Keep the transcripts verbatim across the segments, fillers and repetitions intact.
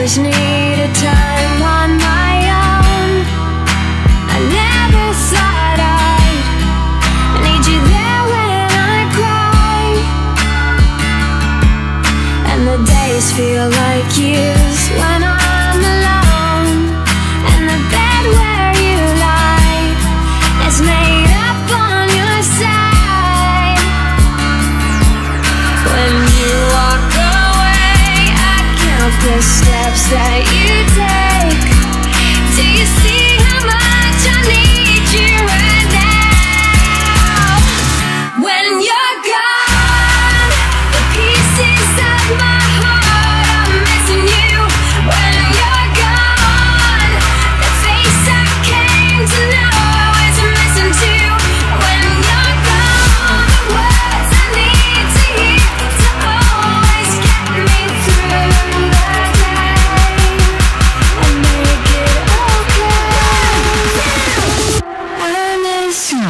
always needed time on my own. I never thought I'd need you there when I cry, and the days feel like years when I'm alone, and the bed where you lie is made up on your side. When you walk away, I count the steps that you take. Do you see how much I need you right now? When you're gone, the pieces of my heart are missing you. When you're gone, the face I came to know is missing too. When you're gone, the words I need to hear to always get me through the day and make it okay. I miss you.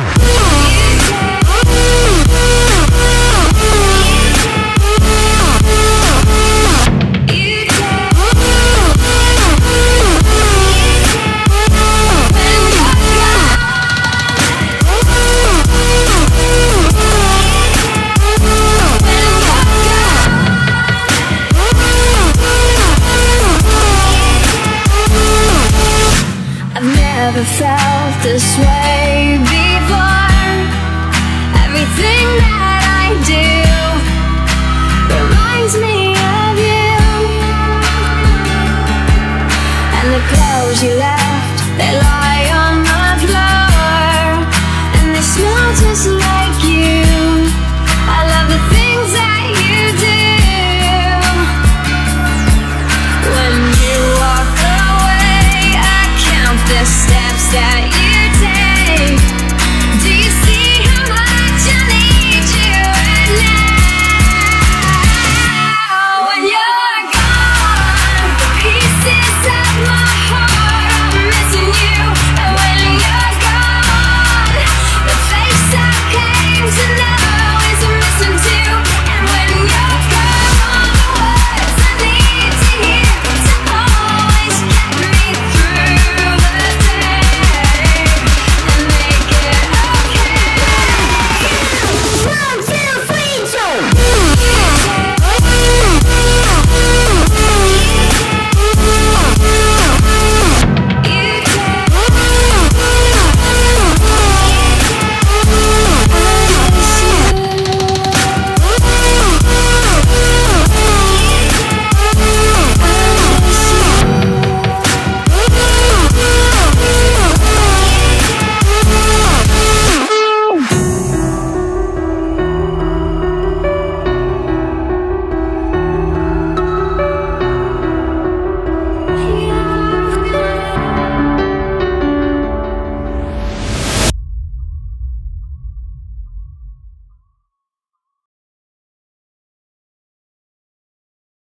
I've never felt this way before. Everything that I do reminds me of you, and the clothes you left, they lie